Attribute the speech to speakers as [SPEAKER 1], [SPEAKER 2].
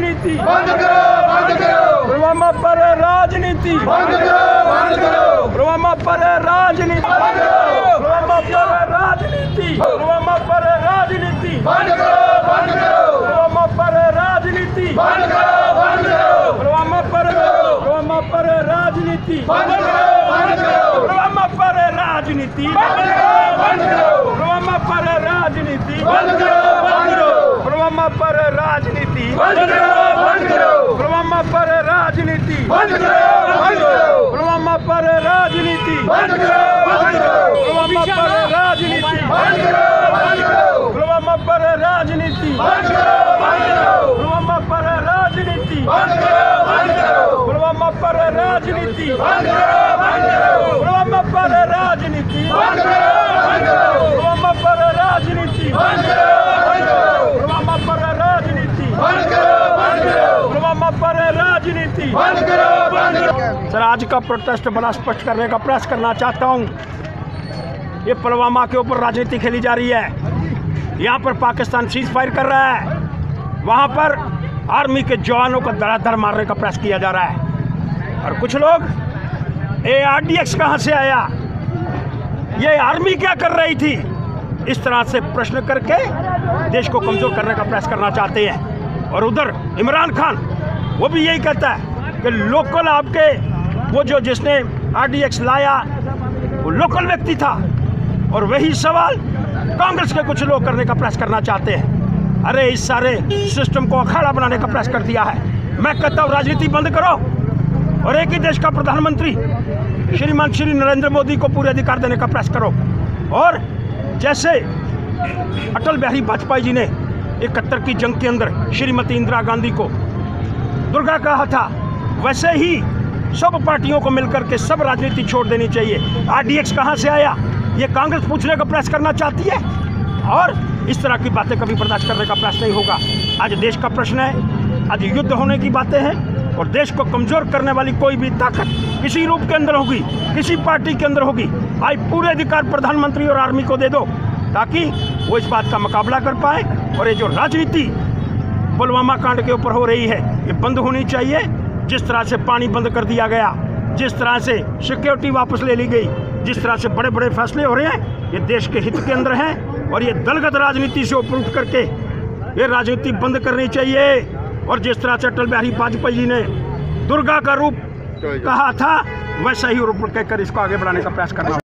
[SPEAKER 1] राजनीति
[SPEAKER 2] बंद करो, बंद करो।
[SPEAKER 1] पुलवामा पर राजनीति
[SPEAKER 2] बंद करो, बंद करो।
[SPEAKER 1] पुलवामा पर राजनीति
[SPEAKER 2] बंद करो।
[SPEAKER 1] पुलवामा पर राजनीति पुलवामा पर राजनीति
[SPEAKER 2] बंद करो, बंद करो।
[SPEAKER 1] पुलवामा पर राजनीति
[SPEAKER 2] बंद करो, बंद करो।
[SPEAKER 1] पुलवामा पर राजनीति
[SPEAKER 2] बंद करो, बंद करो।
[SPEAKER 1] पुलवामा पर राजनीति
[SPEAKER 2] बंद करो, बंद करो।
[SPEAKER 1] पुलवामा पर राजनीति
[SPEAKER 2] बंद करो, बंद करो।
[SPEAKER 1] पुलवामा पर राजनीति
[SPEAKER 2] बंद करो, बंद करो।
[SPEAKER 1] पुलवामा पर राजनीति
[SPEAKER 2] बंद करो, बंद करो।
[SPEAKER 1] पुलवामा पर राजनीति
[SPEAKER 2] बंद करो, बंद करो।
[SPEAKER 1] पुलवामा पर राजनीति
[SPEAKER 2] बंद करो, बंद करो।
[SPEAKER 1] पुलवामा पर राजनीति
[SPEAKER 2] बंद करो, बंद करो।
[SPEAKER 1] पुलवामा पर राजनीति
[SPEAKER 2] बंद करो, बंद करो।
[SPEAKER 1] पुलवामा पर राजनीति
[SPEAKER 2] बंद करो, बंद करो।
[SPEAKER 1] पुलवामा पर राजनीति
[SPEAKER 2] बंद करो, बंद करो।
[SPEAKER 1] पुलवामा पर राजनीति
[SPEAKER 2] बंद करो, बंद करो।
[SPEAKER 1] पुलवामा पर राजनीति
[SPEAKER 2] बंद करो, बंद करो।
[SPEAKER 1] पुलवामा पर राजनीति
[SPEAKER 2] बंद करो, बंद करो।
[SPEAKER 1] सर, आज का प्रोटेस्ट बड़ा स्पष्ट करने का प्रयास करना चाहता हूँ। ये पुलवामा के ऊपर राजनीति खेली जा रही है। यहाँ पर पाकिस्तान सीज फायर कर रहा है, वहाँ पर आर्मी के जवानों को धड़ाधड़ मारने का प्रयास किया जा रहा है। और कुछ लोग ARDX कहाँ से आया, ये आर्मी क्या कर रही थी, इस तरह से प्रश्न करके देश को कमज़ोर करने का प्रयास करना चाहते हैं। और उधर इमरान खान वो भी यही कहता है कि लोकल आपके वो जो जिसने RDX लाया वो लोकल व्यक्ति था, और वही सवाल कांग्रेस के कुछ लोग करने का प्रयास करना चाहते हैं। अरे इस सारे सिस्टम को अखाड़ा बनाने का प्रयास कर दिया है। मैं कहता हूँ राजनीति बंद करो और एक ही देश का प्रधानमंत्री श्रीमान श्री नरेंद्र मोदी को पूरे अधिकार देने का प्रयास करो। और जैसे अटल बिहारी वाजपेयी जी ने 71 की जंग के अंदर श्रीमती इंदिरा गांधी को दुर्गा कहा था, वैसे ही सब पार्टियों को मिलकर के सब राजनीति छोड़ देनी चाहिए। RDX कहाँ से आया, ये कांग्रेस पूछने का प्रयास करना चाहती है, और इस तरह की बातें कभी बर्दाश्त करने का प्रयास नहीं होगा। आज देश का प्रश्न है, आज युद्ध होने की बातें हैं, और देश को कमज़ोर करने वाली कोई भी ताकत किसी रूप के अंदर होगी, किसी पार्टी के अंदर होगी, आज पूरे अधिकार प्रधानमंत्री और आर्मी को दे दो, ताकि वो इस बात का मुकाबला कर पाए। और ये जो राजनीति पुलवामा कांड के ऊपर हो रही है, ये बंद होनी चाहिए। जिस तरह से पानी बंद कर दिया गया, जिस तरह से सिक्योरिटी वापस ले ली गई, जिस तरह से बड़े बड़े फैसले हो रहे हैं, ये देश के हित के अंदर हैं। और ये दलगत राजनीति से ऊपर उठ करके ये राजनीति बंद करनी चाहिए। और जिस तरह से अटल बिहारी वाजपेयी जी ने दुर्गा का रूप कहा था, वैसा ही रूप कहकर इसको आगे बढ़ाने का प्रयास करना।